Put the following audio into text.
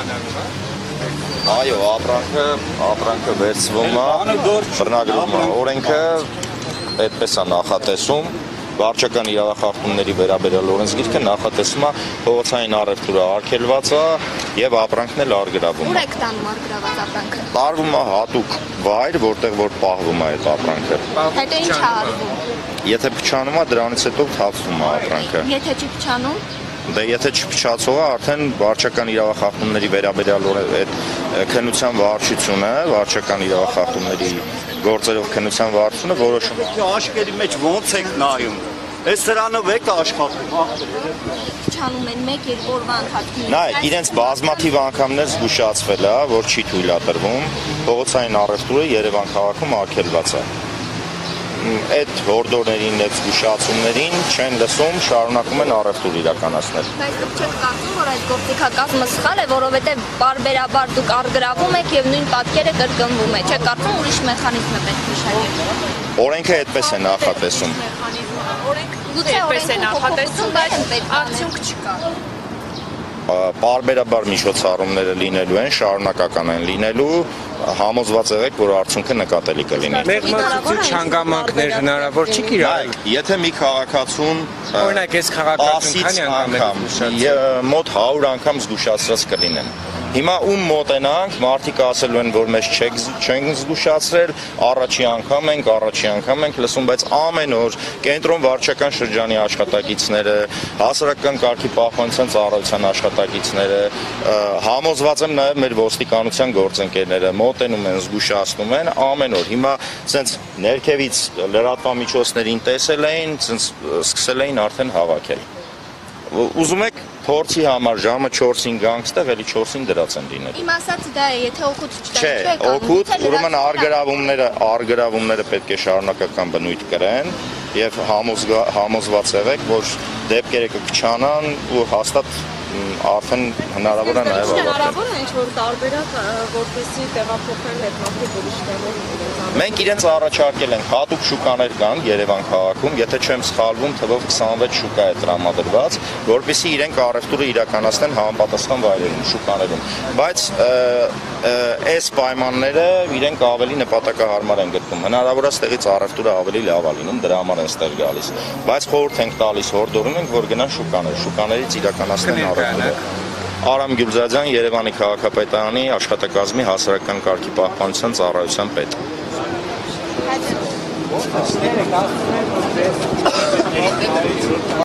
Այո, ապրանքը վերցվում է, բռնագրվում է, օրենքը այդպես է նախատեսում, վարչական իրավախախտումների վերաբերյալ օրենսգիրքը նախատեսում է փողոցային առևտուրը արգելված է եւ ապրանքն էլ արգրավում է։ Ուր եք տանում արգրաված ապրանքը։ Տարվում է հատուկ վայր, որտեղ որ պահվում է այդ ապրանքը։ Հետո ինչ է արվում։ Եթե փչանում է, դրանից հետո թափվում է ապրանքը։ Եթե չի փչանում։ Դե եթե չփչացող է, արդեն վարչական իրավախախտումների վերաբերյալ այդ քննության վարչությունը, վարչական իրավախախտումների գործերով քննության վարչությունը որոշում է։ Աշկերի մեջ ո՞նց եք նայում։ Այս սրանով եք աշխատում։ Փչանում են 1-2 օրվա ընթացքում։ Նայ, իրենց բազմաթիվ անգամներ զգուշացվել է, որ չի թույլատրվում, փողոցային առևտուրը Երևան քաղաքում արգելված է։ Այդ հորդորներին, այդ զգուշացումներին չեն լսում, շարունակում են առևտուր իրականացնել։ Բայց դուք չեք կարծում, որ այդ գործիքակազմը սխալ է, որովհետև բարբերաբար դուք արգրավում եք եւ նույն պատկերը կրկնվում է։ Չեք կարծում, ուրիշ մեխանիզմ է պետք մշակել։ Օրենքը այդպես է նախատեսում։ Գուցե այդպես է նախատեսում, բայց արդյունք չկա։ Բարբերաբար միջոցառումները լինելու են, շարունակական են լինելու, համոզված եղեք, որ արդյունքը նկատելի կլինի։ Մեղմացուցիչ հանգամանքներ հնարավոր չի կիրառել։ Եթե մի քաղաքացուն Օրինակ, այս քաղաքացուն քանի անգամ մոտ 100 անգամ զգուշացրած կլինեն։ Հիմա ում մոտենանք, մարդիկ ասելու են, որ մեզ չենք զգուշացրել, առաջի անգամ ենք լսում, բայց ամեն օր կենտրոն վարչական շրջանի աշխատակիցները, հասարակական կարգի պահպանության ծառայության աշխատակիցները, համոզված եմ նաև մեր ոստիկանության գործընկերները մոտենում են, զգուշացնում են ամեն օր։ Հիմա ցենց ներքևից լրատվամիջոցներին տեսել էին, ցենց սկսել էին արդեն հավաքել։ Ուզում եք փորձի համար ժամը 4-ին գանք ստեղ, էլի 4-ին դրած են լինել։ Իմ ասած դա է, եթե օգուտ չտա, չէ, օգուտ, ուրեմն արգրավումները պետք է շարունակական բնույթ կրեն եւ համոզված եղեք, որ դեպքերը կփչանան ու հաստատ արդեն հնարավոր է նաև հնարավոր է ինչ-որ տարբերակ, որպեսզի տեղափոխել հետմահու ուրիշներ։ Մենք իրենց առաջարկել ենք հատուկ շուկաներ կան Երևան քաղաքում, եթե չեմ սխալվում, թվով 26 շուկա է տրամադրված, որպեսզի իրենք առևտուրը իրականացնեն համապատասխան վայրերում, շուկաներում։ Բայց այս պայմանները իրենք ավելի նպատակահարմար են գտնում։ Հնարավոր է ստեղից առևտուրը ավելի լավ է լինում, դրա համար են ստեղ գալիս։ Բայց խորհուրդ ենք տալիս, հորդորում ենք, որ գնան շուկաներից իրականացնեն առևտուրը։ Արամ Գյուլզադյան, Երևանի քաղաքապետարանի աշխատակազմի հասարակական կարգի պահպանության ծառայության պետ։